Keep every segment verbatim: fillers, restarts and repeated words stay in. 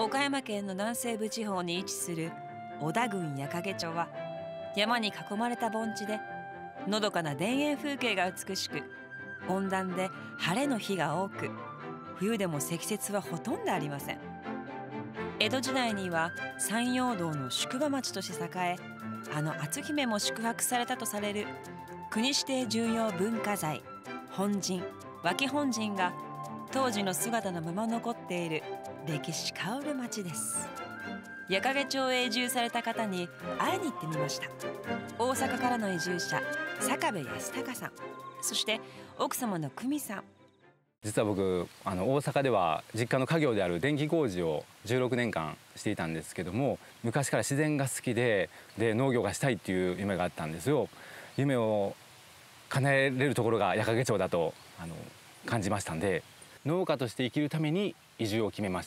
岡山県の南西部地方に位置する小田郡矢掛町は山に囲まれた盆地でのどかな田園風景が美しく、温暖で晴れの日が多く、冬でも積雪はほとんどありません。江戸時代には山陽道の宿場町として栄え、あの篤姫も宿泊されたとされる国指定重要文化財本陣脇本陣が当時の姿のまま残っている歴史薫る町です。矢掛町へ移住された方に会いに行ってみました。大阪からの移住者坂部康隆さん、そして奥様の久美さん。 実は僕あの大阪では実家の家業である電気工事をじゅうろくねんかんしていたんですけども、昔から自然が好きでで農業がしたいっていう夢があったんですよ。夢を叶えれるところが矢掛町だとあの感じましたんで、農家として生きるために移住を決めました。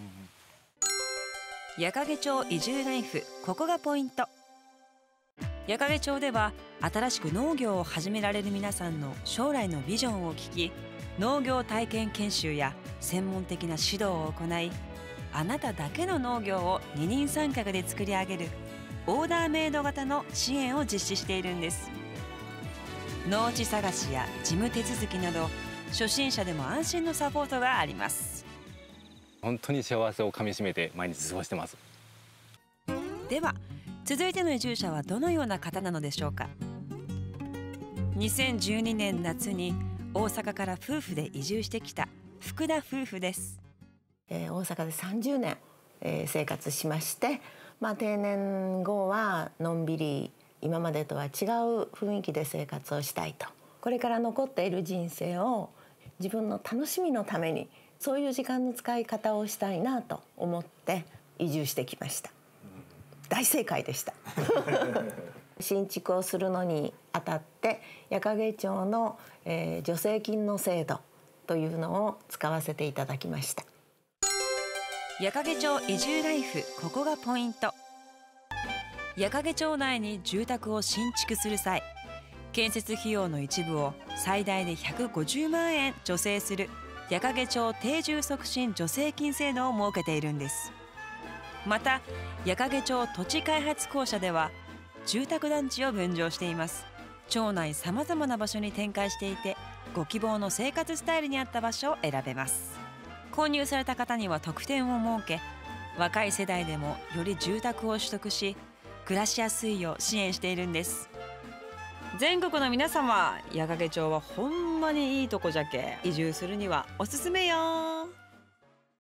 矢掛町移住ライフ、ここがポイント。矢掛町では新しく農業を始められる皆さんの将来のビジョンを聞き、農業体験研修や専門的な指導を行い、あなただけの農業を二人三脚で作り上げるオーダーメイド型の支援を実施しているんです。農地探しや事務手続きなど初心者でも安心のサポートがあります。 本当に幸せをかみしめて毎日過ごしてます。 では続いての移住者はどのような方なのでしょうか。にせんじゅうにねん夏に大阪から夫婦で移住してきた福田夫婦です。 えー、大阪でさんじゅうねん、えー、生活しまして、まあ、定年後はのんびり今までとは違う雰囲気で生活をしたいと。これから残っている人生を自分の楽しみのためにそういう時間の使い方をしたいなと思って移住してきました。大正解でした新築をするのにあたって矢掛町の、えー、助成金の制度というのを使わせていただきました。 矢掛町移住ライフ、ここがポイント。矢掛町内に住宅を新築する際、建設費用の一部を最大でひゃくごじゅうまんえん助成する矢掛町定住促進助成金制度を設けているんです。また矢掛町土地開発公社では住宅団地を分譲しています。町内さまざまな場所に展開していて、ご希望の生活スタイルに合った場所を選べます。購入された方には特典を設け、若い世代でもより住宅を取得し暮らしやすいよう支援しているんです。全国の皆様、矢掛町はほんまにいいとこじゃけ、移住するにはおすすめよ。